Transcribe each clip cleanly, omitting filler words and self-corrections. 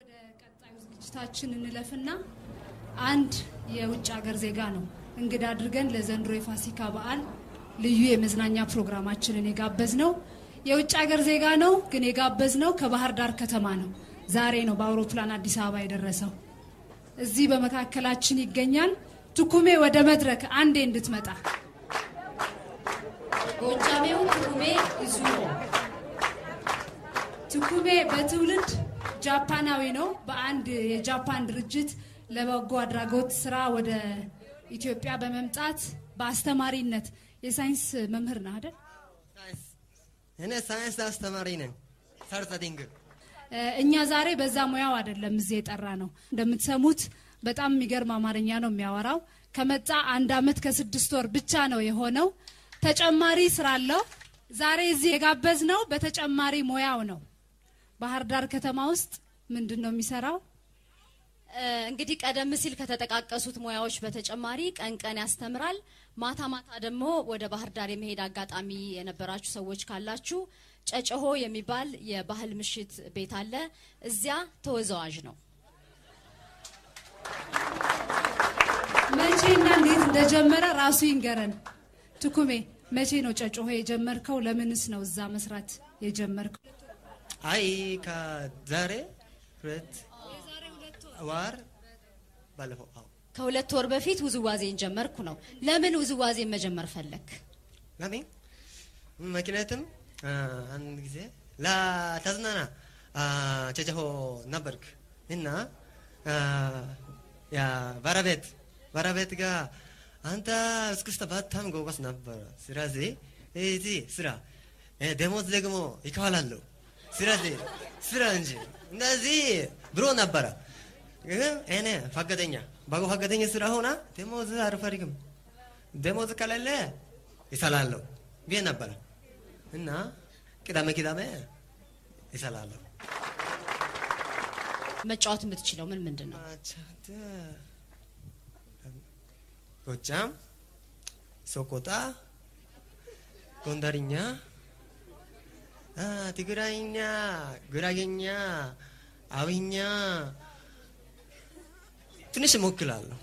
ቀጣዩ ዝግጅታችን እንለፍና አንድ የውጭ ሀገር ዜጋ ነው እንግዳ አድርገን ለዘንድሮ የፋሲካ በዓል ልዩ የመዝናኛ ፕሮግራማችንን የጋበዝነው የውጭ ሀገር ዜጋ ነው ግን የጋበዝነው ከባህር ዳር ከተማ ነው ዛሬ ነው በአውሮፕላን አዲስ አበባ የደረሰው እዚህ በመካከላችን ይገኛል ትኩሜ ወደ መድረክ አንዴ እንድትመጣ ጎጃሜው ትኩሜ ይዙሮ ትኩሜ በትውልድ ጃፓናዊ ነው በአንድ የጃፓን ድርጅት ለበጎ አድራጎት ስራ ወደ ኢትዮጵያ በመምጣት በአስተማሪነት የሳይንስ መምህር ነው አይደል እኔ ሳይንስ አስተማሪ ነኝ ሰርተዲንግ እኛ ዛሬ በዛ ሙያው አይደለም እዚህ የጠራ ነው እንደምትሰሙት በጣም የሚገርም አማርኛ ነው የሚያወራው ከመጣ 1 አመት ከ6 ወር ብቻ ነው የሆነው ተጨማሪ ስራ አለው ዛሬ እዚህ የጋበዝነው በተጨማሪ ሙያው ነው ባህር ዳር ከተማ ውስጥ ምንድነው የሚሰራው እንግዲህ ቀደም ሲል ከተጠቃቀሱት ሙያዎች በተጨማሪ ቀን ያስተምራል ማታ ደግሞ ወደ ባህር ዳር የመሄድ አጋጣሚ የነበራችሁ ሰዎች ካላችሁ ጨጨሆ የሚባል የባህል ምሽት ቤት አለ እዚያ ተወዛዋዥ ነው መቼና እንዴት እንደጀመረ ራሱ ይንገረን ትኩሜ መቼ ነው ጨጨሆ የጀመርከው ለምንስ ነው እዛ መስራት የጀመርከው አይ ከዛሬ 2 ወር ባለፈው ከ2 ወር በፊት ውዝዋዜን ጀመርኩ ነው ለምን ውዝዋዜን መጀመር ፈለክ ለምን ምክንያቱም አንድ ጊዜ ተዝናና ጨጨሆ ነበርክ እና ያ ባራቤት ጋር አንተ እስክስታ በጣም ጎበዝ ነበር ስለዚህ እዚህ ስራ ደሞዝ ደግሞ ይከፈላል ስለዚህ ስራ እንጂ እንደዚህ ብሎ ነበር እኔ ፈቃደኛ ስራ ሆና ደሞዝ አልፈልግም ደሞዝ ከሌለ ይሰላለሁ ብዬ ነበር እና ቅዳሜ ይሰላለሁ መጫወት የምትችለው ምንድነው ጎጃም ሶቆጣ ጎንደርኛ ትግራይኛ ጉራጌኛ አዊኛ ትንሽ ሞክላለሁ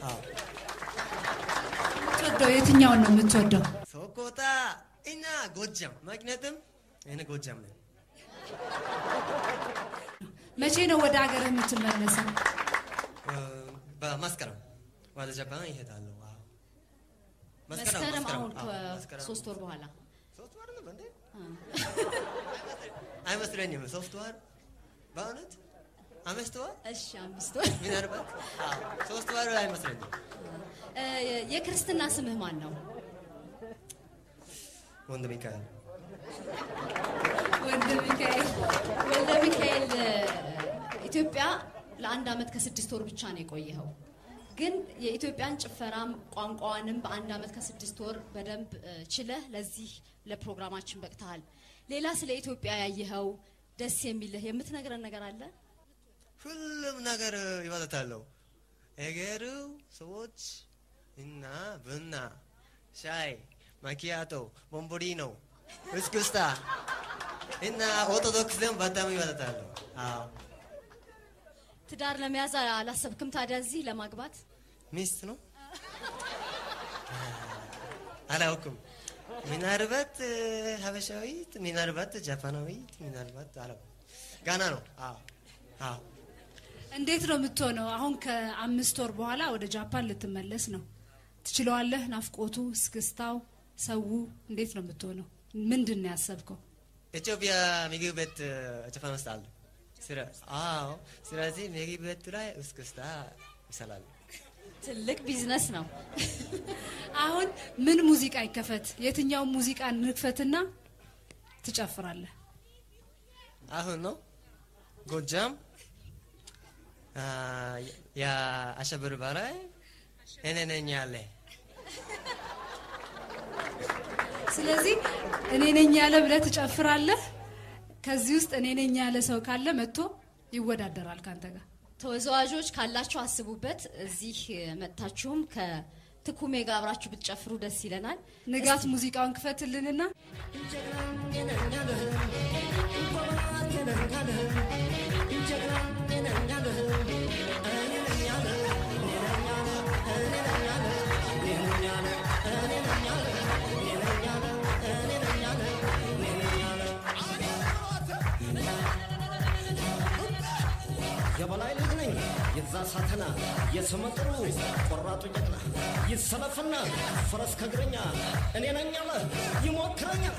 ተወደው የትኛው ነው የምትወደው ሶቆጣ እና ጎጃም ምክንያቱም እኔ ጎጃም ነኝ መቼ ነው ወደ ሀገር የምትመለሰው በመስከረም ወደ ጃፓን ይሄዳለሁ መስከረም አሁን 3 ወር በኋላ 3 ወር ነው እንዴ አይመስለኝም 3 ወር በእውነት 5 ወር እሺ 5 ወር ምናልባት 3 ወር አይመስለኝም የክርስትና ስምህ ማን ነው ወንድ ሚካኤል ኢትዮጵያ ለ1 አመት ከ6 ወር ብቻ ነው የቆየው ግን የኢትዮጵያን ጭፈራም ቋንቋዋንም በ1 አመት ከ6 ወር በደንብ ችለህ ለዚህ ለፕሮግራማችን በቅተሃል ሌላ ስለ ኢትዮጵያ ያየኸው ደስ የሚልህ የምትነግረን ነገር አለ ሁሉም ነገር ይወጣታለሁ እገሩ ሰዎች እና ቡና ሻይ ማኪያቶ ቦምቦሊኖ እስክስታ እና ኦርቶዶክስም በጣም ይወጣታለሁ ትዳር ለመያዝ አላሰብክም ታዲያ እዚህ ለማግባት ሚስት ነው አላውቅም ምናልባት ሀበሻዊት ምናልባት ጃፓናዊት ምናልባት አላውቅም ጋና ነው እንዴት ነው የምትሆነው አሁን ከ5 ወር በኋላ ወደ ጃፓን ልትመለስ ነው ትችለዋለህ ናፍቆቱ እስክስታው ሰው እንዴት ነው የምትሆነው ምንድነው ያሰብከው ኢትዮጵያ ምግብ ቤት ጃፓን ውስጥ አለ ስለዚህ ምግብ ቤት ላይ እስክስታ ይሰላል ትልቅ ቢዝነስ ነው አሁን ምን ሙዚቃ ይከፈት የትኛው ሙዚቃ እንክፈትና ትጨፍራለህ አሁን ነው ጎጃም ያ አሸብር ባራይ እኔ ነኝ ያለ ስለዚህ እኔ ነኝ ያለ ብለህ ትጨፍራለህ ከዚህ ውስጥ እኔ ነኝ ያለ ሰው ካለ መጥቶ ይወዳደራል ካንተ ጋር ተወዛዋዦች ካላችሁ አስቡበት እዚህ መጣችሁም ከትኩሜ ጋር አብራችሁ ብትጨፍሩ ደስ ይለናል ንጋት ሙዚቃውን ክፈትልንና የበላይ ልጅ ነኝ የዛ ሳተና የሰመጥሩ ቆራጡ ጀግና ይሰለፍና ፈረስ ከግረኛ እኔ ነኝ አለ ይሞክረኛል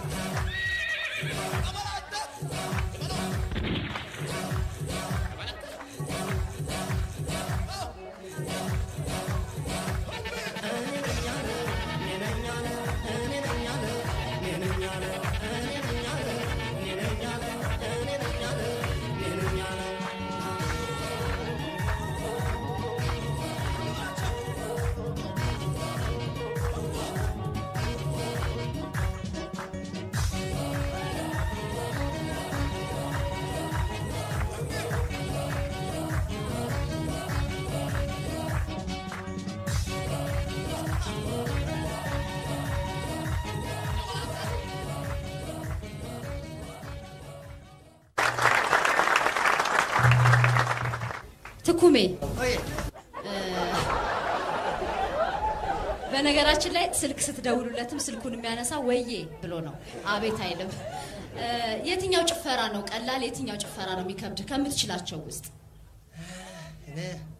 ትኩሜ በነገራችን ላይ ስልክ ስትደውሉለትም ስልኩን የሚያነሳ ወዬ ብሎ ነው አቤት አይልም የትኛው ጭፈራ ነው ቀላል የትኛው ጭፈራ ነው የሚከብድ ከምትችላቸው ውስጥ እኔ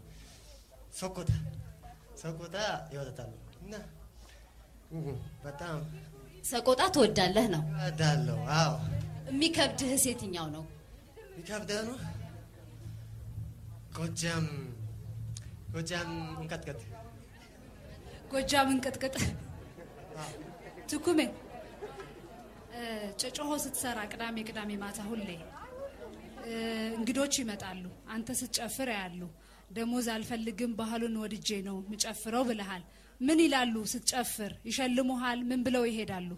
ሰቆጣ ይወጣታል እና በጣም ሰቆጣ ትወዳለህ ነው እወዳለሁ አዎ የሚከብድህስ የትኛው ነው የሚከብደው ነው ጎጃም እንቀጥቀጥ ትኩሜ ጨጨሆ ስትሰራ ቅዳሜ ማታ ሁሌ እንግዶች ይመጣሉ አንተ ስትጨፍር ያያሉ ደሞዝ አልፈልግም ባህሉን ወድጄ ነው ምጨፍረው ብለሃል ምን ይላሉ ስትጨፍር ይሸልሙሃል ምን ብለው ይሄዳሉ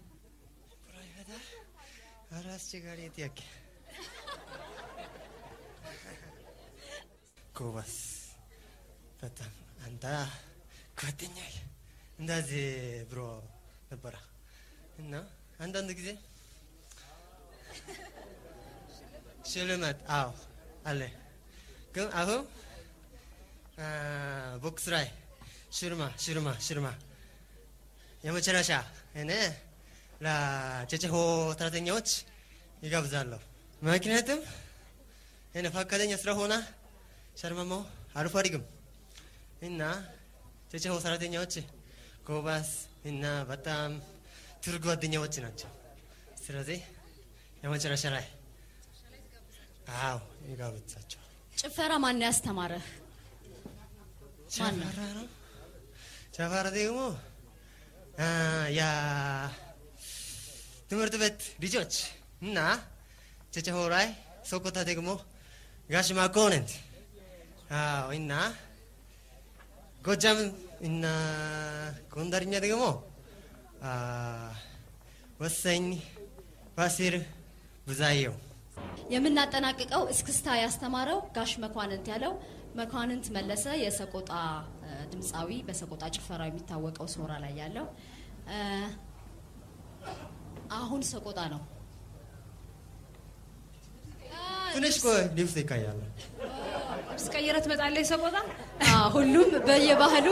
አራስ ቸጋሪ ጥያቄ ጎበስ በጣም አንተ ጓደኛዬ እንደዚህ ብሮ ነበር እና አንዳንድ ጊዜ ሽልማት አዎ አለ ግን አሁን ቦክስ ላይ ሽርማ የመጨረሻ እኔ ለጨጨሆ ሰራተኞች ይጋብዛለሁ ምክንያቱም እኔ ፈቃደኛ ስለሆነ ሸርማሞ አልፎ አድርግም እና ጨጨሆ ሰራተኞች ጎበዝ እና በጣም ጥሩ ጓደኞች ናቸው ስለዚህ የመጨረሻ ላይ አዎ ይጋብዛቸው ጭፈራ ማን ያስተማረህ ጨፈራ ደግሞ ያ ትምህርት ቤት ልጆች እና ጨጨሆ ላይ ሰቆጣ ደግሞ ጋሽ ማኮነን አዎ እና ጎጃም እና ጎንደርኛ ደግሞ ወሰኝ ባሲር ብዙአየሁ የምናጠናቅቀው እስክስታ ያስተማረው ጋሽ መኳንንት ያለው መኳንንት መለሰ የሰቆጣ ድምጻዊ በሰቆጣ ጭፈራ የሚታወቀው ሶራ ላይ ያለው አሁን ሰቆጣ ነው ትንሽ ቆይ ልብስ ይቀያል ስቀየረት መጣለይ ሰቆጣ ሁሉም በየባህሉ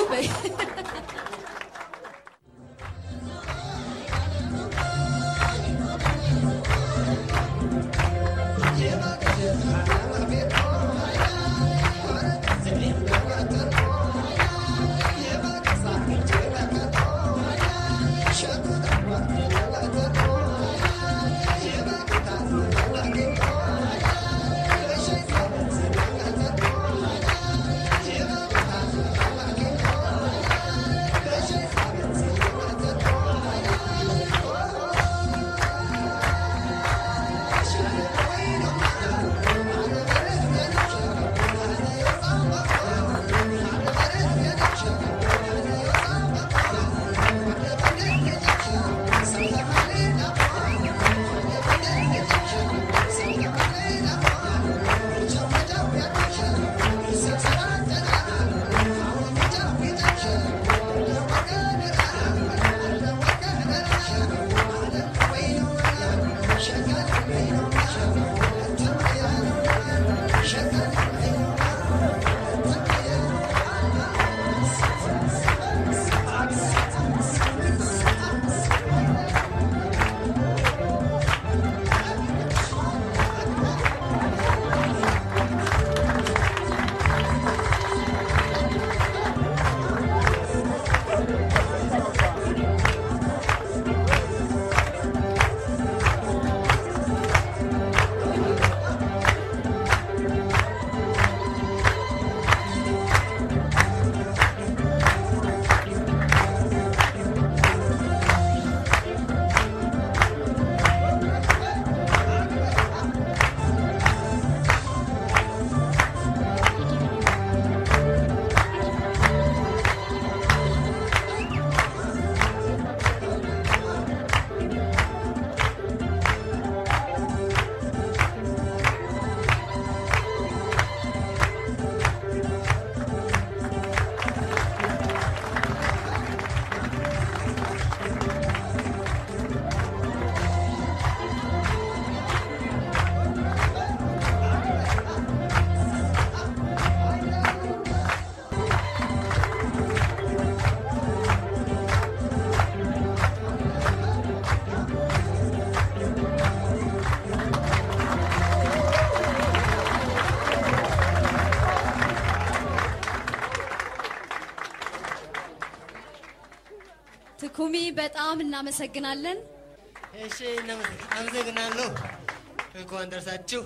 ኩሚ በጣም እናመሰግናለን። እሺ አመሰግናለሁ። እንኳን ደረሳችሁ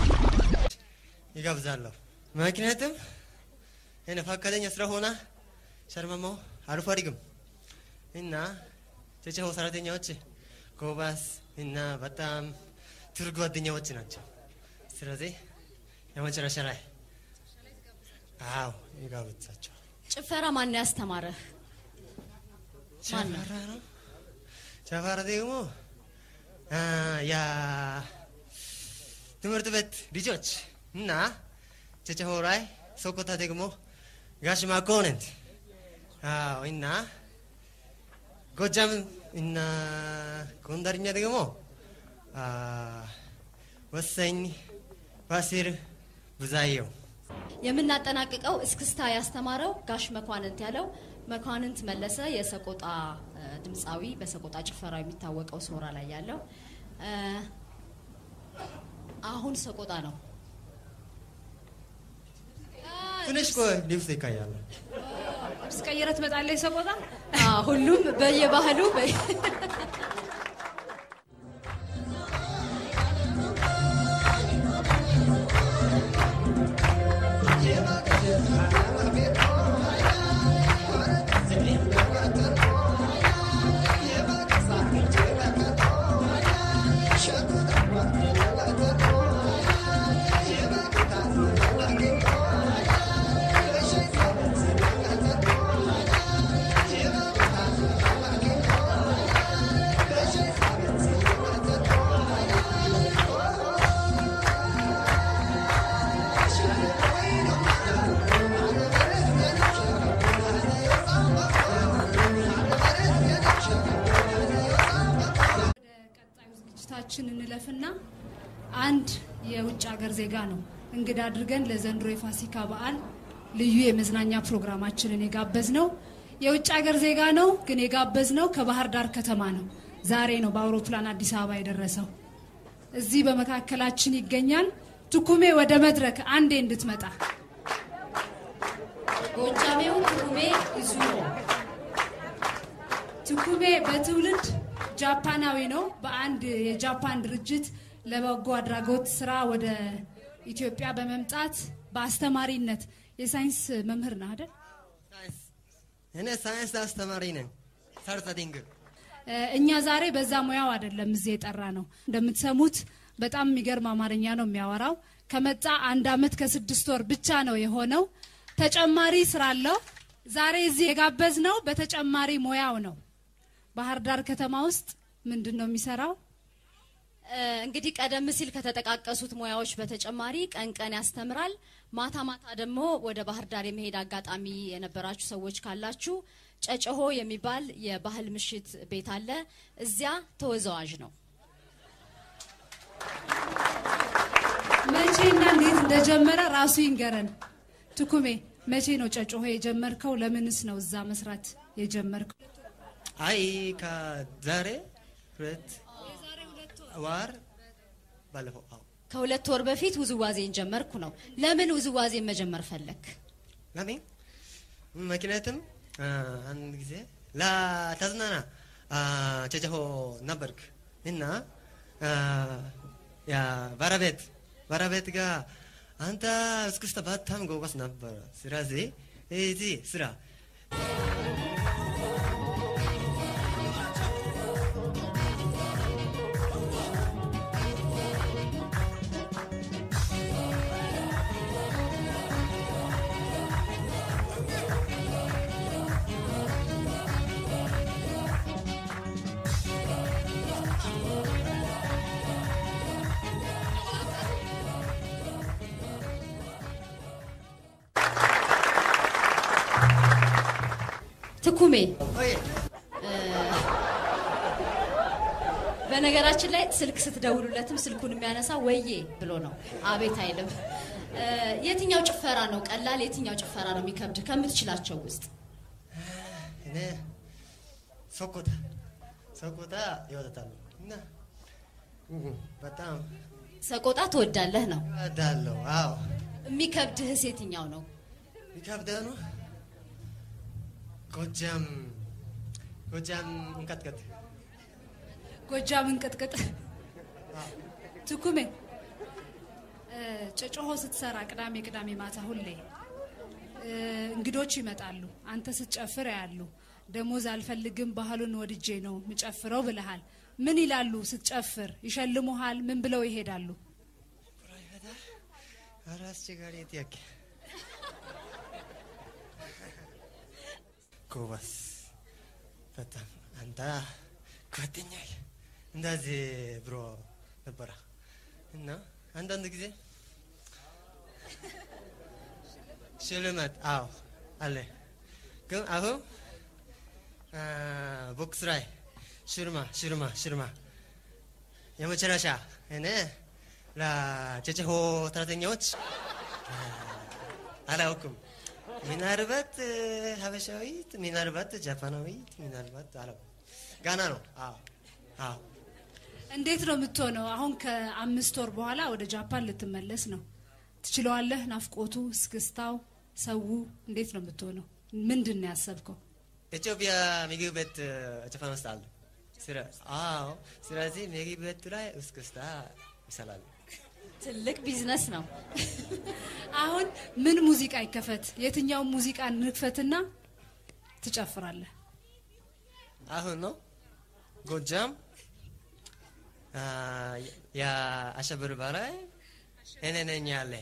ይጋብዛለሁ። ምክንያቱም እኔ ፈቃደኛ ስለሆነ ሸርመማው አልፈልግም እና ቸቸሆ ሰራተኞች ጎበዝ እና በጣም ጥሩ ጓደኞች ናቸው። ስለዚህ የመጨረሻ ላይ አዎ ይጋብዛቸው። ጭፈራ ማን ያስተማረህ? ጨፈራ ነው። ጨፈራ ደግሞ ያ ትምህርት ቤት ልጆች እና ቸቸሆ ላይ ሶኮታ ደግሞ ጋሽ ማኮነንት አዎ እና ጎጃም እና ጎንደርኛ ደግሞ ወሰኝ ፋሲል ብዙአየሁ። የምናጠናቅቀው እስክስታ ያስተማረው ጋሽ መኳንንት ያለው መኳንንት መለሰ የሰቆጣ ድምጻዊ በሰቆጣ ጭፈራ የሚታወቀው ሶራ ላይ ያለው አሁን ሰቆጣ ነው። ትንሽ ቆይ ልብስ ይቀያል። ስቀይረት መጣለይ ሰቆጣ ሁሉም በየባህሉ እንለፍና አንድ የውጭ ሀገር ዜጋ ነው እንግዳ አድርገን ለዘንድሮ የፋሲካ በዓል ልዩ የመዝናኛ ፕሮግራማችንን የጋበዝነው። የውጭ ሀገር ዜጋ ነው ግን የጋበዝነው ከባህር ዳር ከተማ ነው። ዛሬ ነው በአውሮፕላን አዲስ አበባ የደረሰው። እዚህ በመካከላችን ይገኛል። ትኩሜ ወደ መድረክ አንዴ እንድትመጣ። ጎጃሜው ትኩሜ ይዙሮ። ትኩሜ በትውልድ ጃፓናዊ ነው። በአንድ የጃፓን ድርጅት ለበጎ አድራጎት ስራ ወደ ኢትዮጵያ በመምጣት በአስተማሪነት የሳይንስ መምህር ነው አይደል? እኔ ሳይንስ አስተማሪ ነኝ። ሰርተዲንግ እኛ ዛሬ በዛ ሙያው አይደለም እዚህ የጠራ ነው። እንደምትሰሙት በጣም የሚገርም አማርኛ ነው የሚያወራው። ከመጣ 1 አመት ከ6 ወር ብቻ ነው የሆነው። ተጨማሪ ስራ አለው። ዛሬ እዚህ የጋበዝነው በተጨማሪ ሙያው ነው። ባህር ዳር ከተማ ውስጥ ምንድነው የሚሰራው? እንግዲህ ቀደም ሲል ከተጠቃቀሱት ሙያዎች በተጨማሪ ቀን ያስተምራል። ማታ ማታ ደግሞ ወደ ባህር ዳር የመሄድ አጋጣሚ የነበራችሁ ሰዎች ካላችሁ ጨጨሆ የሚባል የባህል ምሽት ቤት አለ። እዚያ ተወዛዋዥ ነው። መቼና እንዴት እንደጀመረ ራሱ ይንገረን። ትኩሜ መቼ ነው ጨጨሆ የጀመርከው? ለምንስ ነው እዛ መስራት የጀመርከው? አይ ከዛሬ 2 ወር ባለፈው ከ2 ወር በፊት ውዝዋዜን ጀመርኩ ነው። ለምን ውዝዋዜን መጀመር ፈለክ? ለምን? ምክንያቱም አንድ ጊዜ ለተዝናና ጨጨሆ ነበርክ እና ያ ባረቤት ጋር አንተ እስክስታ በጣም ጎበዝ ነበር። ስለዚህ እዚህ ስራ ትኩሜ በነገራችን ላይ ስልክ ስትደውሉለትም ስልኩን የሚያነሳ ወዬ ብሎ ነው፣ አቤት አይልም። የትኛው ጭፈራ ነው ቀላል፣ የትኛው ጭፈራ ነው የሚከብድ ከምትችላቸው ውስጥ? እኔ ሰቆጣ ይወጣታል እና በጣም ሰቆጣ ትወዳለህ ነው? እወዳለሁ። አዎ። የሚከብድህስ የትኛው ነው? የሚከብደው ነው ጎጃም እንቀጥቀጥ ጎጃም እንቀጥቀጥ ትኩሜ ጨጨሆ ስትሰራ ቅዳሜ ማታ ሁሌ እንግዶች ይመጣሉ አንተ ስትጨፍር ያያሉ ደሞዝ አልፈልግም ባህሉን ወድጄ ነው ምጨፍረው ብለሃል ምን ይላሉ ስትጨፍር ይሸልሙሃል ምን ብለው ይሄዳሉ አራስ ቸጋሪት ያክ ኮባስ በጣም አንተ ጓደኛዬ እንደዚህ ብሮ ነበር እና አንዳንድ ጊዜ ሽልማት አዎ አለ ግን አሁን ቦክስ ላይ ሽርማ የመጨረሻ እኔ ለጨጨሆ ተረተኛዎች አላውቅም ምናልባት ሀበሻዊት ምናልባት ጃፓናዊት ምናልባት አላውቅም ጋና ነው አዎ እንዴት ነው የምትሆነው አሁን ከ5 ወር በኋላ ወደ ጃፓን ልትመለስ ነው ትችለዋለህ ናፍቆቱ እስክስታው ሰው እንዴት ነው የምትሆነው ምንድነው ያሰብከው ኢትዮጵያ ምግብ ቤት ጃፓን ውስጥ አለ ስለዚህ ምግብ ቤት ላይ እስክስታ ይሰላል ትልቅ ቢዝነስ ነው አሁን ምን ሙዚቃ ይከፈት የትኛው ሙዚቃ እንክፈትና ትጨፍራለህ አሁን ነው ጎጃም ያ አሸብር ባላይ እኔ ነኝ ያለ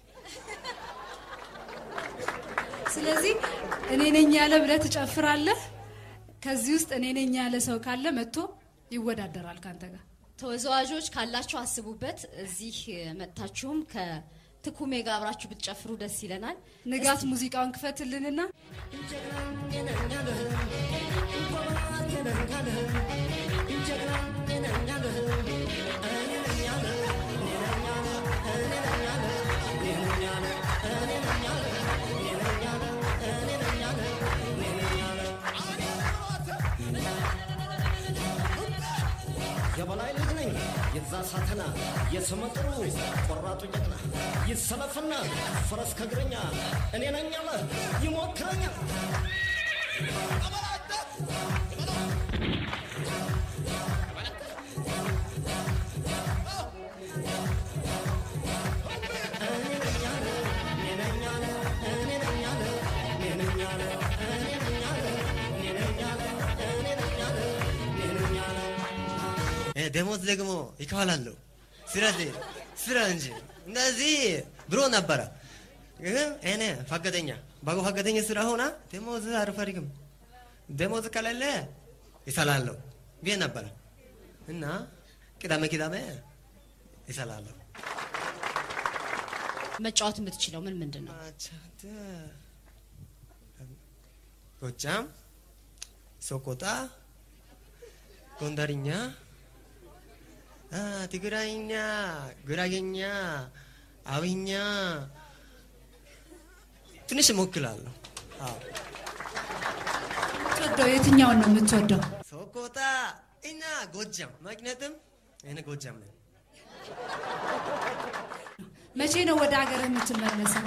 ስለዚህ እኔ ነኝ ያለ ብለህ ትጨፍራለህ ከዚህ ውስጥ እኔ ነኝ ያለ ሰው ካለ መጥቶ ይወዳደራል ካንተ ጋር ተወዛዋዦች ካላችሁ አስቡበት እዚህ መጣችሁም ከትኩሜ ጋር አብራችሁ ብትጨፍሩ ደስ ይለናል ንጋት ሙዚቃውን ክፈትልንና የበላይ ልጅ ነኝ የዛ ሳተና የሰመጥሩ ቆራጡ ጀግና ይሰለፍና ፈረስ ከግረኛ እኔ ነኝ አለ ይሞክረኛል ደሞዝ ደግሞ ይከፋላሉ ስለዚህ ስራ እንጂ እንደዚህ ብሎ ነበር እኔ ፈገደኛ ባጎ ፈገደኛ ስራ ሆና ደሞዝ አርፈሪግም ደሞዝ ከሌለ ይሰላለው ቢየ ነበር እና ቅዳሜ ይሰላለው መጫወት የምትችለው ምንድነው ጎጃም ሶቆጣ ጎንደርኛ ትግራይኛ ጉራጌኛ አዊኛ ትንሽ ሞክላለሁ ትወደው የትኛው ነው የምትወደው ሶቆጣ እና ጎጃም ማግነትም እኔ ጎጃም ነኝ መቼ ነው ወደ ሀገር የምትመለሰው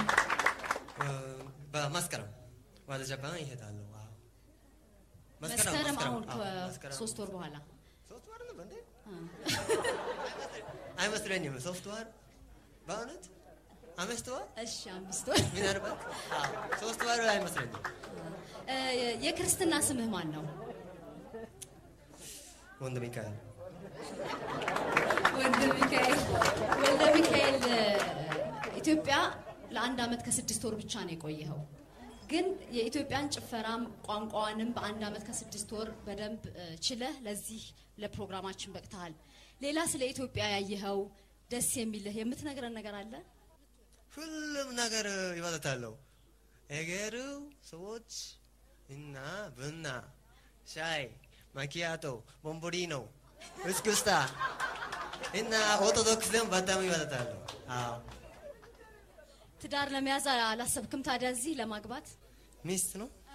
በመስከረም ወደ ጃፓን ይሄዳለሁ መስከረም አሁን ከ3 ወር በኋላ 3 ወር ነው እንዴ አይመስለኝም 3 ወር በእውነት 5 ወር እሺ 5 ወር ምናልባት 3 ወር አይመስለኝም የክርስትና ስምህ ማን ነው ወንድ ሚካኤል ኢትዮጵያ ለአንድ አመት ከ6 ወር ብቻ ነው የቆየኸው ግን የኢትዮጵያን ጭፈራም ቋንቋዋንም በአንድ አመት ከ6 ወር በደንብ ችለህ ለዚህ ለፕሮግራማችን በቅተሃል ሌላ ስለ ኢትዮጵያ ያየኸው ደስ የሚልህ የምትነግረን ነገር አለ ሁሉም ነገር ይወጣታለው እገሩ ሰዎች እና ቡና ሻይ ማኪያቶ ቦምቦሊኖ እስክስታ እና ኦርቶዶክስ ደም በጣም ይወጣታለው ትዳር ለመያዝ አላሰብክም ታዲያ እዚህ ለማግባት ሚስት ነው